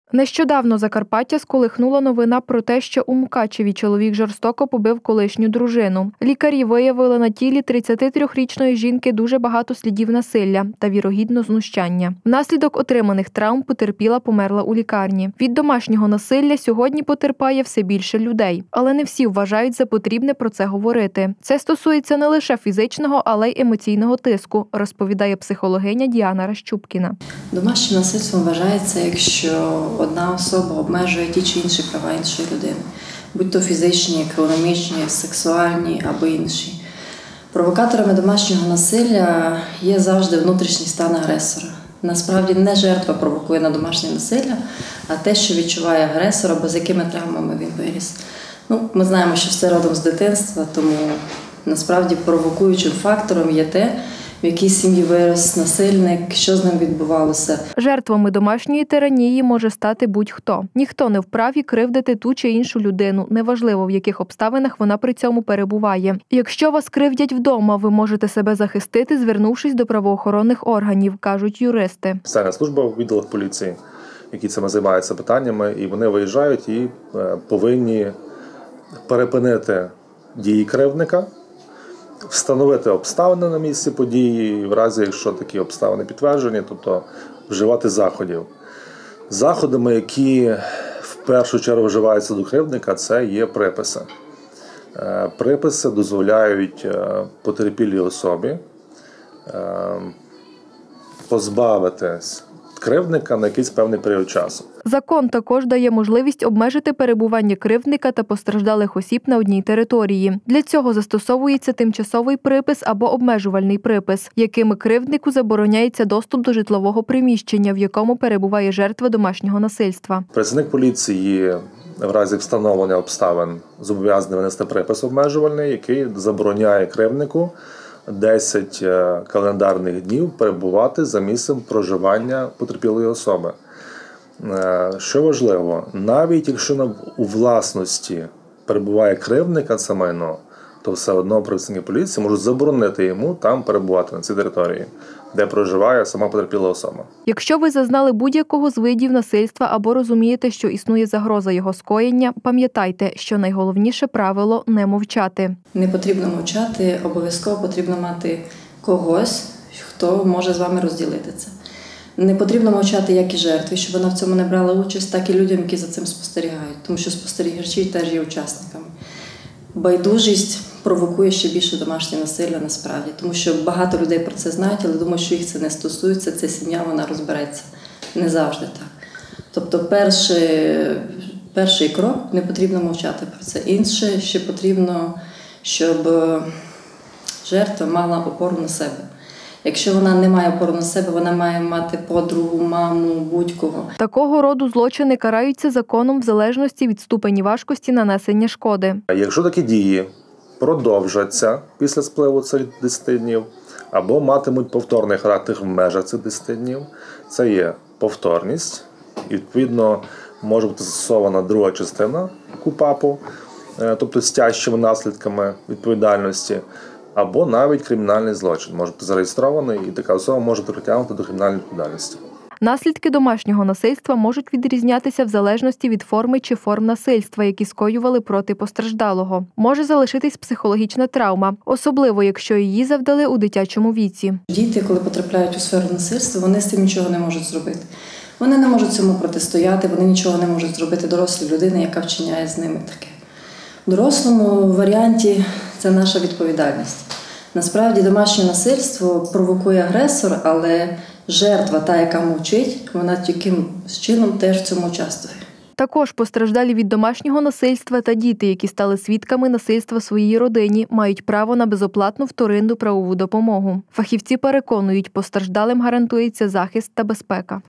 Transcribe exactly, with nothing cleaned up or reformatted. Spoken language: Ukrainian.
Нещодавно Закарпаття сколихнула новина про те, що у Мукачеві чоловік жорстоко побив колишню дружину. Лікарі виявили на тілі тридцятитрирічної жінки дуже багато слідів насилля та, вірогідно, знущання. Внаслідок отриманих травм потерпіла померла у лікарні. Від домашнього насилля сьогодні потерпає все більше людей. Але не всі вважають за потрібне про це говорити. Це стосується не лише фізичного, але й емоційного тиску, розповідає психологиня Діана Ращупкіна. Домашнє насильство вважається, якщо одна особа обмежує ті чи інші права іншої людини, будь то фізичні, економічні, сексуальні або інші. Провокаторами домашнього насилля є завжди внутрішній стан агресора. Насправді не жертва провокує на домашнє насилля, а те, що відчуває агресор або з якими травмами він виріс. Ну, ми знаємо, що все родом з дитинства, тому насправді провокуючим фактором є те, в якій сім'ї вирос насильник, що з ним відбувалося. Жертвами домашньої тиранії може стати будь-хто. Ніхто не вправі кривдити ту чи іншу людину, неважливо, в яких обставинах вона при цьому перебуває. Якщо вас кривдять вдома, ви можете себе захистити, звернувшись до правоохоронних органів, кажуть юристи. Спеціальна служба в відділах поліції, які цими займаються питаннями, і вони виїжджають і повинні перепинити дії кривдника, встановити обставини на місці події, в разі, якщо такі обставини підтверджені, тобто вживати заходів. Заходами, які в першу чергу вживаються до кривдника, це є приписи. Приписи дозволяють потерпілій особі позбавитись кривдника на якийсь певний період часу. Закон також дає можливість обмежити перебування кривдника та постраждалих осіб на одній території. Для цього застосовується тимчасовий припис або обмежувальний припис, якими кривднику забороняється доступ до житлового приміщення, в якому перебуває жертва домашнього насильства. Працівник поліції в разі встановлення обставин зобов'язаний винести припис обмежувальний, який забороняє кривднику десять календарних днів перебувати за місцем проживання потерпілої особи. Що важливо, навіть якщо у власності перебуває кривдник, а це майно, то все одно працівники поліції можуть заборонити йому там перебувати на цій території, де проживає сама потерпіла особа. Якщо ви зазнали будь-якого з видів насильства або розумієте, що існує загроза його скоєння, пам'ятайте, що найголовніше правило – не мовчати. Не потрібно мовчати, обов'язково потрібно мати когось, хто може з вами розділити це. Не потрібно мовчати як і жертві, щоб вона в цьому не брала участь, так і людям, які за цим спостерігають, тому що спостерігачі теж є учасниками. Байдужість провокує ще більше домашнє насилля насправді, тому що багато людей про це знають, але думаю, що їх це не стосується, ця сім'я, вона розбереться. Не завжди так. Тобто перший, перший крок – не потрібно мовчати про це. Інше, ще потрібно, щоб жертва мала опору на себе. Якщо вона не має опору на себе, вона має мати подругу, маму, будь-кого. Такого роду злочини караються законом в залежності від ступені важкості нанесення шкоди. Якщо такі дії продовжаться після спливу цих десяти днів, або матимуть повторний характер в межах цих десяти днів, це є повторність. І, відповідно, може бути застосована друга частина КУпАПу, тобто з тяжчими наслідками відповідальності, або навіть кримінальний злочин може бути зареєстрований, і така особа може бути притягнута до кримінальної відповідальності. Наслідки домашнього насильства можуть відрізнятися в залежності від форми чи форм насильства, які скоювали проти постраждалого. Може залишитись психологічна травма, особливо якщо її завдали у дитячому віці. Діти, коли потрапляють у сферу насильства, вони з цим нічого не можуть зробити. Вони не можуть цьому протистояти, вони нічого не можуть зробити дорослій людині, яка вчиняє з ними таке. В дорослому варіанті це наша відповідальність. Насправді домашнє насильство провокує агресор, але жертва, та, яка мовчить, вона таким чином теж в цьому участвує. Також постраждалі від домашнього насильства та діти, які стали свідками насильства в своїй родині, мають право на безоплатну вторинну правову допомогу. Фахівці переконують, постраждалим гарантується захист та безпека.